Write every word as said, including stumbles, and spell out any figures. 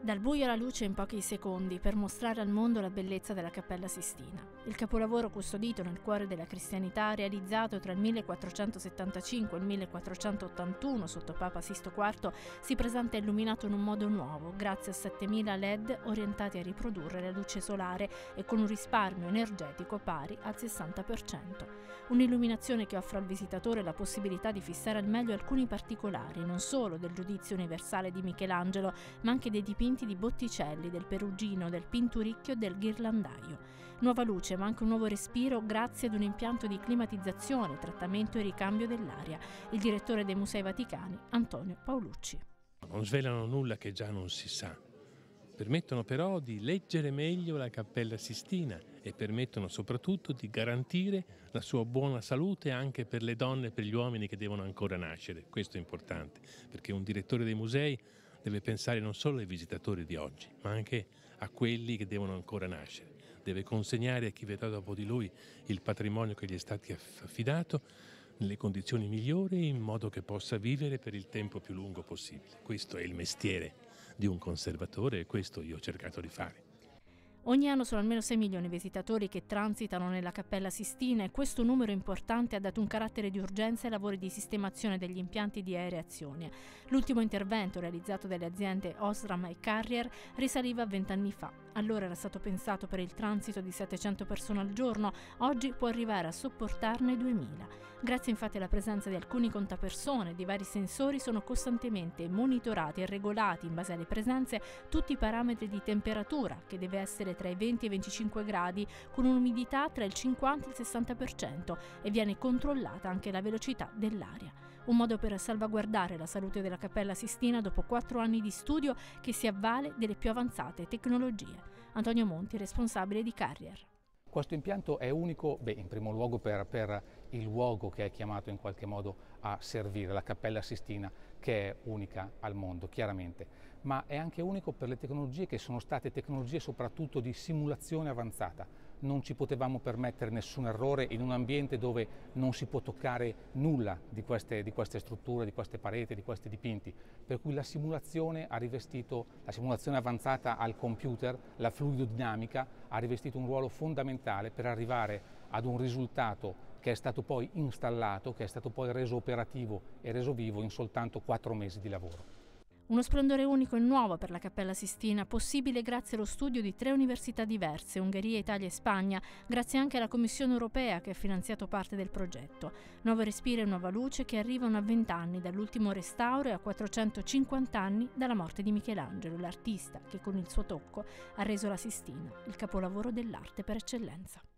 Dal buio alla luce in pochi secondi per mostrare al mondo la bellezza della Cappella Sistina. Il capolavoro custodito nel cuore della cristianità, realizzato tra il millequattrocentosettantacinque e il millequattrocentottantuno sotto Papa Sisto quarto, si presenta illuminato in un modo nuovo, grazie a settemila L E D orientati a riprodurre la luce solare e con un risparmio energetico pari al sessanta per cento. Un'illuminazione che offre al visitatore la possibilità di fissare al meglio alcuni particolari, non solo del giudizio universale di Michelangelo, ma anche dei dipinti di Botticelli, del Perugino, del Pinturicchio e del Ghirlandaio. Nuova luce ma anche un nuovo respiro grazie ad un impianto di climatizzazione, trattamento e ricambio dell'aria. Il direttore dei Musei Vaticani, Antonio Paolucci. Non svelano nulla che già non si sa. Permettono però di leggere meglio la Cappella Sistina e permettono soprattutto di garantire la sua buona salute anche per le donne e per gli uomini che devono ancora nascere. Questo è importante, perché un direttore dei musei deve pensare non solo ai visitatori di oggi, ma anche a quelli che devono ancora nascere. Deve consegnare a chi verrà dopo di lui il patrimonio che gli è stato affidato nelle condizioni migliori, in modo che possa vivere per il tempo più lungo possibile. Questo è il mestiere di un conservatore e questo io ho cercato di fare. Ogni anno sono almeno sei milioni di visitatori che transitano nella Cappella Sistina e questo numero importante ha dato un carattere di urgenza ai lavori di sistemazione degli impianti di aereazione. L'ultimo intervento realizzato dalle aziende Osram e Carrier risaliva a vent'anni fa. Allora era stato pensato per il transito di settecento persone al giorno, oggi può arrivare a sopportarne duemila. Grazie infatti alla presenza di alcuni contapersone e di vari sensori sono costantemente monitorati e regolati in base alle presenze tutti i parametri di temperatura, che deve essere tra i venti e i venticinque gradi, con un'umidità tra il cinquanta e il sessanta per cento, e viene controllata anche la velocità dell'aria. Un modo per salvaguardare la salute della Cappella Sistina dopo quattro anni di studio che si avvale delle più avanzate tecnologie. Antonio Monti, responsabile di Carrier. Questo impianto è unico, beh, in primo luogo per, per il luogo che è chiamato in qualche modo a servire, la Cappella Sistina, che è unica al mondo, chiaramente, ma è anche unico per le tecnologie che sono state tecnologie soprattutto di simulazione avanzata. Non ci potevamo permettere nessun errore in un ambiente dove non si può toccare nulla di queste, di queste strutture, di queste pareti, di questi dipinti, per cui la simulazione ha rivestito, la simulazione avanzata al computer, la fluidodinamica, ha rivestito un ruolo fondamentale per arrivare ad un risultato che è stato poi installato, che è stato poi reso operativo e reso vivo in soltanto quattro mesi di lavoro. Uno splendore unico e nuovo per la Cappella Sistina, possibile grazie allo studio di tre università diverse, Ungheria, Italia e Spagna, grazie anche alla Commissione europea che ha finanziato parte del progetto. Nuovo respiro e nuova luce che arrivano a vent'anni dall'ultimo restauro e a quattrocentocinquanta anni dalla morte di Michelangelo, l'artista che con il suo tocco ha reso la Sistina il capolavoro dell'arte per eccellenza.